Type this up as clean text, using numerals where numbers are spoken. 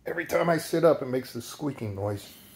Every time I sit up, it makes this squeaking noise.